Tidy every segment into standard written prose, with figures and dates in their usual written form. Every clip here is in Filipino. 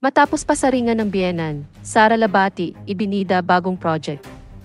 Matapos pasaringan ng biyenan, Sara Labati, ibinida bagong project.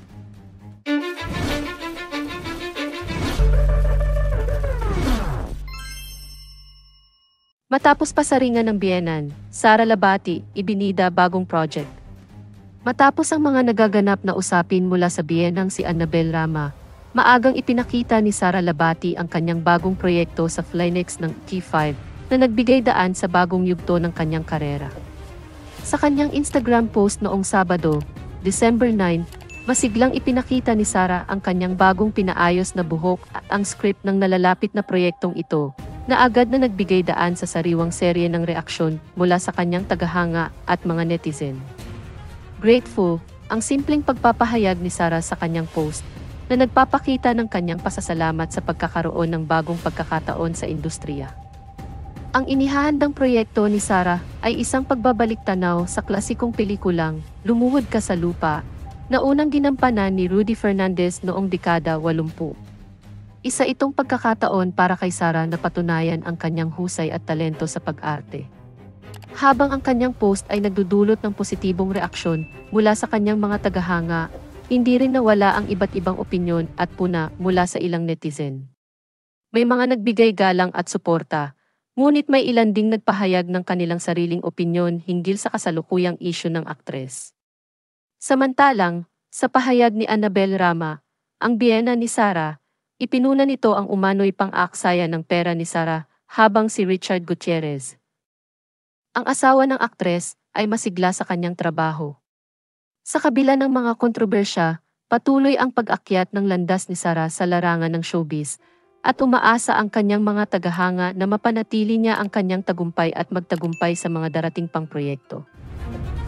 Matapos pasaringan ng biyenan, Sara Labati, ibinida bagong project. Matapos ang mga nagaganap na usapin mula sa biyenang si Annabel Rama, maagang ipinakita ni Sara Labati ang kanyang bagong proyekto sa Flynex ng T5 na nagbigay daan sa bagong yugto ng kanyang karera. Sa kanyang Instagram post noong Sabado, December 9, masiglang ipinakita ni Sara ang kanyang bagong pinaayos na buhok at ang script ng nalalapit na proyektong ito, na agad na nagbigay daan sa sariwang serye ng reaksyon mula sa kanyang tagahanga at mga netizen. Grateful, ang simpleng pagpapahayag ni Sara sa kanyang post, na nagpapakita ng kanyang pasasalamat sa pagkakaroon ng bagong pagkakataon sa industriya. Ang inihahandang proyekto ni Sara ay isang pagbabalik-tanaw sa klasikong pelikulang Lumuhod Ka sa Lupa, na unang ginampanan ni Rudy Fernandez noong dekada 80. Isa itong pagkakataon para kay Sara na patunayan ang kanyang husay at talento sa pag-arte. Habang ang kanyang post ay nagdudulot ng positibong reaksyon mula sa kanyang mga tagahanga, hindi rin nawala ang iba't ibang opinyon at puna mula sa ilang netizen. May mga nagbigay galang at suporta, ngunit may ilan ding nagpahayag ng kanilang sariling opinyon hinggil sa kasalukuyang isyu ng aktres. Samantalang, sa pahayag ni Annabel Rama, ang biyena ni Sara, ipinuna nito ang umano'y pang-aaksaya ng pera ni Sara habang si Richard Gutierrez, ang asawa ng aktres, ay masigla sa kanyang trabaho. Sa kabila ng mga kontrobersya, patuloy ang pag-akyat ng landas ni Sara sa larangan ng showbiz at umaasa ang kanyang mga tagahanga na mapanatili niya ang kanyang tagumpay at magtagumpay sa mga darating pang proyekto.